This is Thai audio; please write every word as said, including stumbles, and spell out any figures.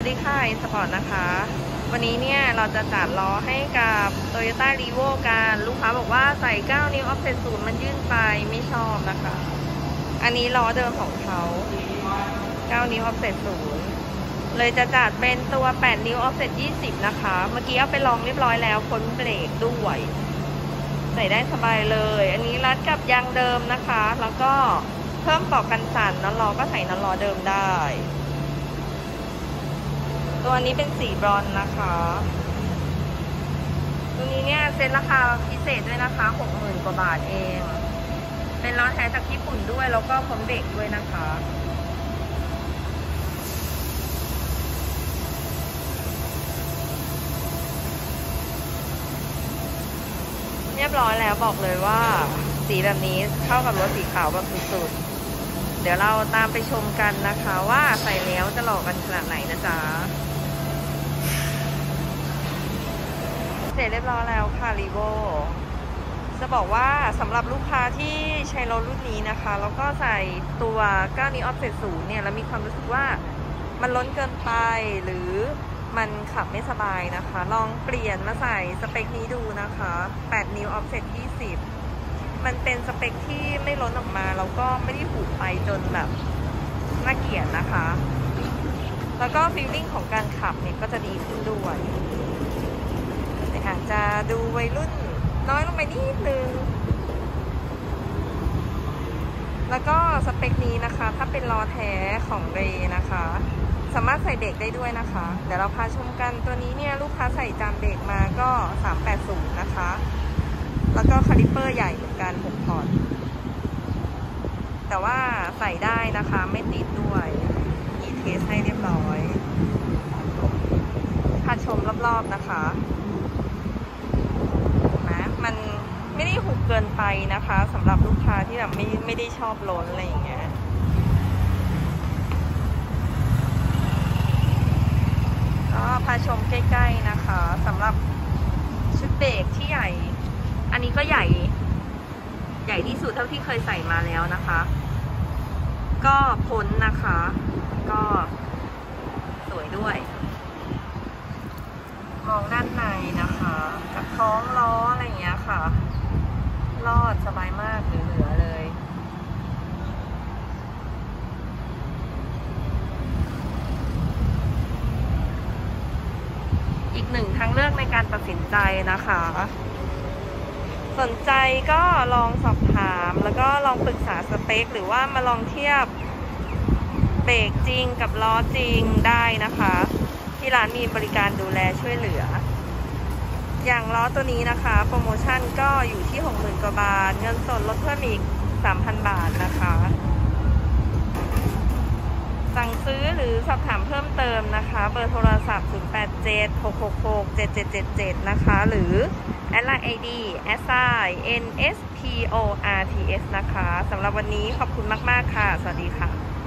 ดีค่ะอินสปอร์ตนะคะวันนี้เนี่ยเราจะจัดล้อให้กับ Toyota Revo กันลูกค้าบอกว่าใส่เก้านิ้วออฟเซ็ตศูนย์มันยื่นไปไม่ชอบนะคะอันนี้ล้อเดิมของเขาเก้านิ้วออฟเซ็ตศูนย์เลยจะจัดเป็นตัวแปดนิ้วออฟเซ็ตยี่สิบนะคะเมื่อกี้เอาไปลองเรียบร้อยแล้วพ้นเบรกด้วยใส่ได้สบายเลยอันนี้รัดกับยางเดิมนะคะแล้วก็เพิ่มปลอกกันสั่นน็อตล้อก็ใส่น็อตล้อเดิมได้ตัวนี้เป็นสีบรอนซ์นะคะตัวนี้เนี่ยเซ็นราคาพิเศษด้วยนะคะหกหมื่นกว่าบาทเองเป็นล้อแท้จากญี่ปุ่นด้วยแล้วก็พ้นเบรกด้วยนะคะเรียบร้อยแล้วบอกเลยว่าสีแบบนี้เข้ากับรถสีขาวแบบสุดๆเดี๋ยวเราตามไปชมกันนะคะว่าใส่แล้วจะหล่อกันขนาดไหนนะจ๊ะเสร็จเรียบร้อยแล้วค่ะรีโวจะบอกว่าสำหรับลูกค้าที่ใช้รถรุ่นนี้นะคะแล้วก็ใส่ตัวเก้านิ้วออฟเซ็ตศูนย์เนี่ยแล้วมีความรู้สึกว่ามันล้นเกินไปหรือมันขับไม่สบายนะคะลองเปลี่ยนมาใส่สเปคนี้ดูนะคะแปดนิ้วออฟเซ็ตยี่สิบมันเป็นสเปคที่ไม่ล้นออกมาแล้วก็ไม่ได้หูไปจนแบบน่าเกลียดนะคะแล้วก็ฟีลลิ่งของการขับเนี่ยก็จะดีขึ้นด้วยอาจจะดูวัยรุ่นน้อยลงไปนิดนึงแล้วก็สเปคนี้นะคะถ้าเป็นล้อแท้ของเรนะคะสามารถใส่เบรกได้ด้วยนะคะเดี๋ยวเราพาชมกันตัวนี้เนี่ยลูกค้าใส่จานเบรกมาก็สามแปดศูนย์นะคะแล้วก็คาลิปเปอร์ใหญ่เหมือนกันหกพอร์ตแต่ว่าใส่ได้นะคะไม่ติดด้วยมีเทสให้เรียบร้อยพาชมรอบๆนะคะมันไม่ได้หุบเกินไปนะคะสำหรับลูกค้าที่แบบไม่ไม่ได้ชอบล้นอะไรอย่างเงี้ยก็พาชมใกล้ๆนะคะสำหรับชุดเบรกที่ใหญ่อันนี้ก็ใหญ่ใหญ่ที่สุดเท่าที่เคยใส่มาแล้วนะคะก็พ้นนะคะก็สวยด้วยมองด้านในนะคะกับท้องล้ออะไรอย่างเงี้ยค่ะรอดสบายมากเหลือๆเลยอีกหนึ่งทางเลือกในการตัดสินใจนะคะสนใจก็ลองสอบถามแล้วก็ลองปรึกษาสเปคหรือว่ามาลองเทียบเบรกจริงกับล้อจริงได้นะคะที่ร้านมีบริการดูแลช่วยเหลืออย่างล้อตัวนี้นะคะโปรโมชั่นก็อยู่ที่ หกหมื่น กว่าบาทเงินสดลดเพิ่มอีก สามพัน บาทนะคะสั่งซื้อหรือสอบถามเพิ่มเติมนะคะเบอร์โทรศัพท์ ศูนย์ แปด เจ็ด หก หก หก เจ็ด เจ็ด เจ็ด เจ็ด นะคะหรือแอดไลน์ ไอ ดี แอส ไซ เอ็น เอส พี โอ อาร์ ที เอส นะคะสำหรับวันนี้ขอบคุณมากๆค่ะสวัสดีค่ะ